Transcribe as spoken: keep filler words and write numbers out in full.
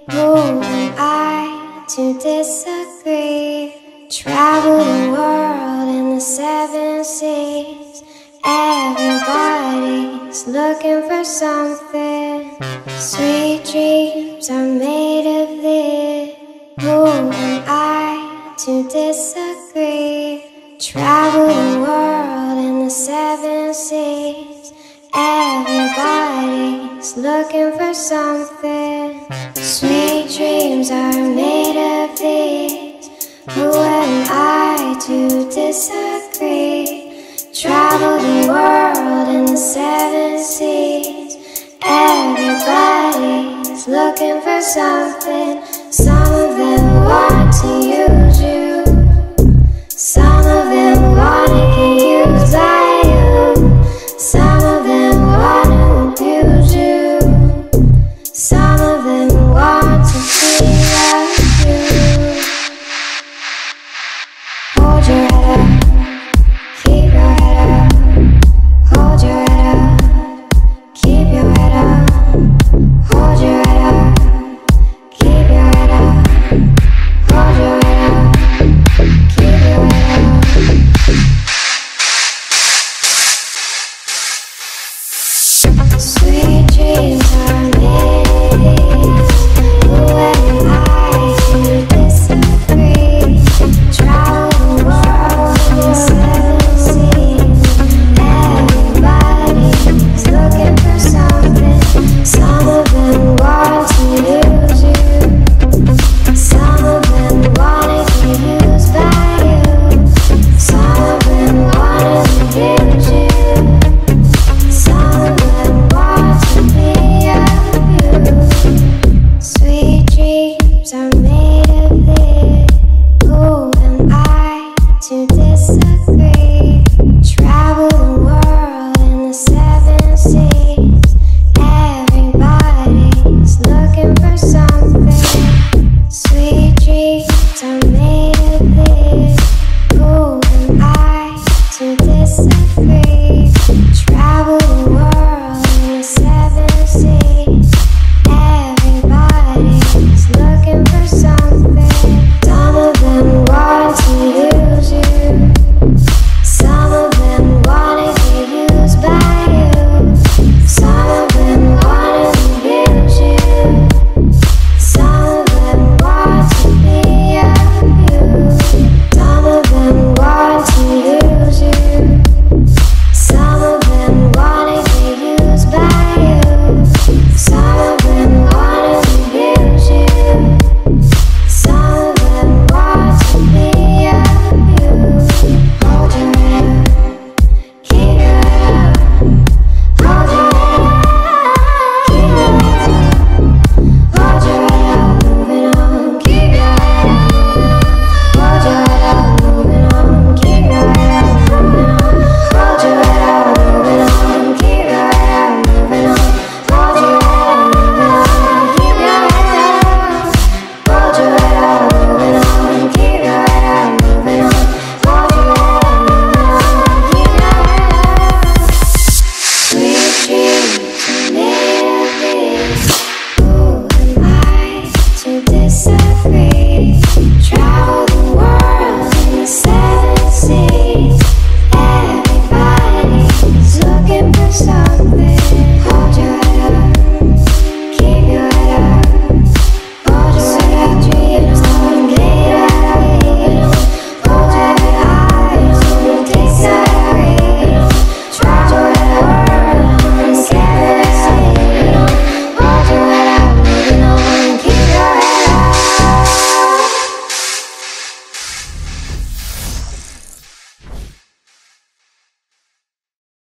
Who am I to disagree? Travel the world in the seven seas. Everybody's looking for something. Sweet dreams are made of this. Who am I to disagree? Travel the world in the seven seas. Everybody's looking for something. Sweet dreams are made of these. Who am I to disagree? Travel the world in the seven seas. Everybody's looking for something. Some of them want to use you. Some of them wanna get used by you. Some of them wanna abuse you. Some of them want to be like you. Hold your head up, keep your head up. Hold your head up, keep your head up. Hold your head up, keep your head up. Hold your head up, keep your head up. Sweet dreams are made. Who am I to disagree? Travel the world in the seven seas. Everybody's looking for something. Some of them want to use you. Some of them wanna get used by you. Some of them wanna abuse you. Some of them want to be abused. Sweet dreams are made of this. Who am I to disagree? Travel the world in the seven seas. Everybody's looking for something. Sweet dreams are made of this. Who am I to disagree? Travel the world in the seven seas. Everybody's looking for something. Some of them want to use you. Some of them wanna get used by you. Some of them wanna abuse you. Some of them want to be abused. Some of them want to use you. Some of them wanna get used by you. Some of them wanna abuse you. Some of them want to be abused. Hold your head up, keep your head up. Hold your head up, keep your head up. Hold your head up, moving on, keep your head up. Hold your head up, moving on, keep your head up, moving on. Hold your head up, moving on, keep your head up, moving on. Hold your head up, moving on, keep your head up. Hold your head up, moving on, keep your head up, moving on. Hold your head up, moving on, keep your head up. Sweet dreams are made of this. Who am I to disagree? Travel the world in the seven seas. Everybody's looking for something.